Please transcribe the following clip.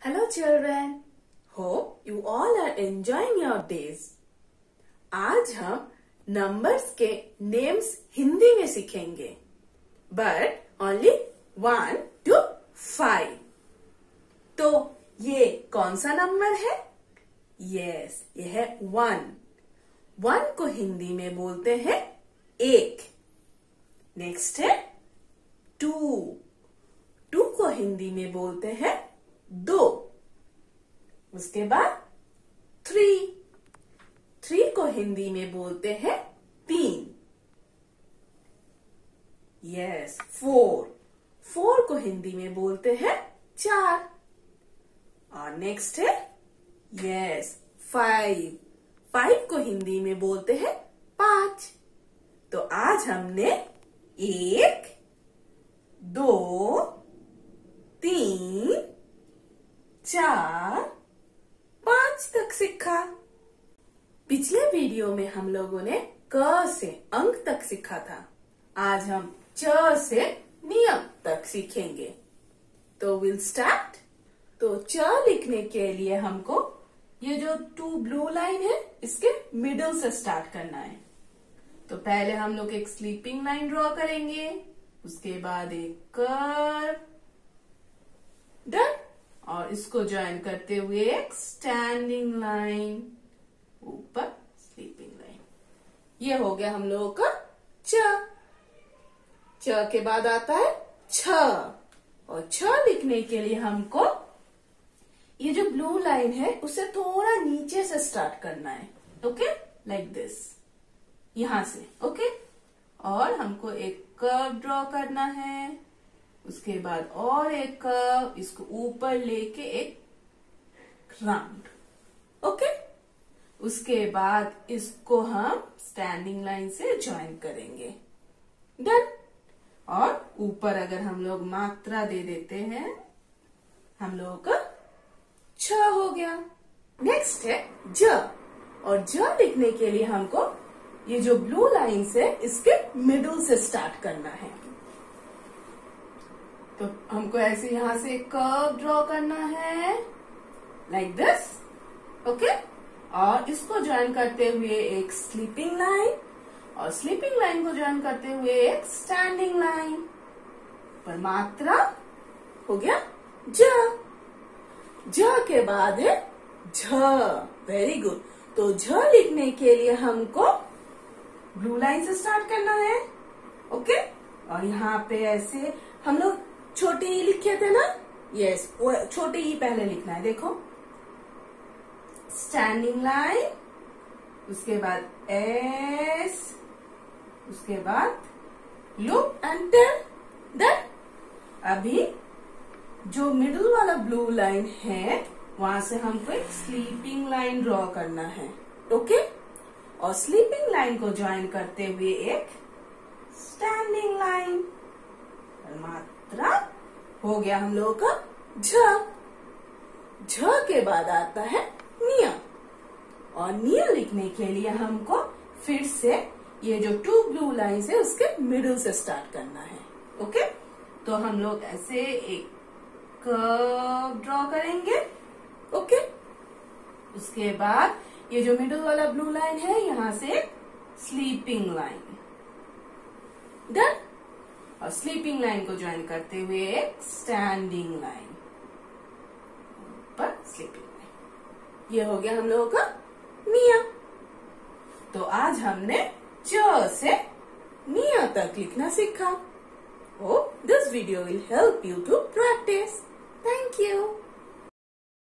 Hello children, hope you all are enjoying your days. आज हम numbers के names Hindi में सीखेंगे, बट ओनली 1 to 5. तो ये कौन सा नंबर है? यस, ये है 1. 1 को हिंदी में बोलते हैं 1. नेक्स्ट है 2. 2 को हिंदी में बोलते हैं 2. उसके बाद 3. 3 को हिंदी में बोलते हैं 3. यस, 4. 4 को हिंदी में बोलते हैं 4. और नेक्स्ट है यस 5. 5 को हिंदी में बोलते हैं 5. तो आज हमने 1, 2, 3, 4, 5 तक सीखा. पिछले वीडियो में हम लोगों ने क से अंक तक सीखा था. आज हम च से नियम तक सीखेंगे. तो विल स्टार्ट. तो च लिखने के लिए हमको ये जो 2 ब्लू लाइन है इसके मिडल से स्टार्ट करना है. तो पहले हम लोग एक स्लीपिंग लाइन ड्रॉ करेंगे, उसके बाद एक कर्व, डन. और इसको ज्वाइन करते हुए एक स्टैंडिंग लाइन, ऊपर स्लीपिंग लाइन. ये हो गया हम लोगों का च. च के बाद आता है छ. और छ लिखने के लिए हमको ये जो ब्लू लाइन है उसे थोड़ा नीचे से स्टार्ट करना है. ओके, लाइक दिस, यहां से. ओके, और हमको एक कर्व ड्रॉ करना है, उसके बाद और एक कर्व, इसको ऊपर लेके एक राउंड. ओके, उसके बाद इसको हम स्टैंडिंग लाइन से ज्वाइन करेंगे. डन. और ऊपर अगर हम लोग मात्रा दे देते हैं, हम लोगों का छ हो गया. नेक्स्ट है ज. और ज लिखने के लिए हमको ये जो ब्लू लाइन है इसके मिडल से स्टार्ट करना है. तो हमको ऐसे यहां से एक कर्व ड्रॉ करना है, लाइक दिस. ओके, और इसको ज्वाइन करते हुए एक स्लीपिंग लाइन, और स्लीपिंग लाइन को ज्वाइन करते हुए एक स्टैंडिंग लाइन. पर मात्रा हो गया ज. ज के बाद है झ. Very good. तो झ लिखने के लिए हमको ब्लू लाइन से स्टार्ट करना है. ओके, और यहाँ पे ऐसे हम लोग छोटे ई लिखे थे ना. यस, वो छोटे ई पहले लिखना है. देखो, स्टैंडिंग लाइन, उसके बाद एस, उसके बाद लूप एंड टेल. देन अभी जो मिडल वाला ब्लू लाइन है वहां से हमको एक स्लीपिंग लाइन ड्रॉ करना है. ओके, और स्लीपिंग लाइन को ज्वाइन करते हुए एक स्टैंडिंग लाइन. मात्रा हो गया हम लोगों का झ. झ के बाद आता है निय. और निय लिखने के लिए हमको फिर से ये जो 2 ब्लू लाइन है उसके मिडल से स्टार्ट करना है. ओके, तो हम लोग ऐसे एक कर्व ड्रॉ करेंगे. ओके, उसके बाद ये जो मिडल वाला ब्लू लाइन है यहाँ से स्लीपिंग लाइन. डन. और स्लीपिंग लाइन को ज्वाइन करते हुए एक स्टैंडिंग लाइन, ऊपर स्लीपिंग लाइन. ये हो गया हम लोगों का नियम. तो आज हमने च से निय तक लिखना सीखा. Hope this video will help you to practice. Thank you.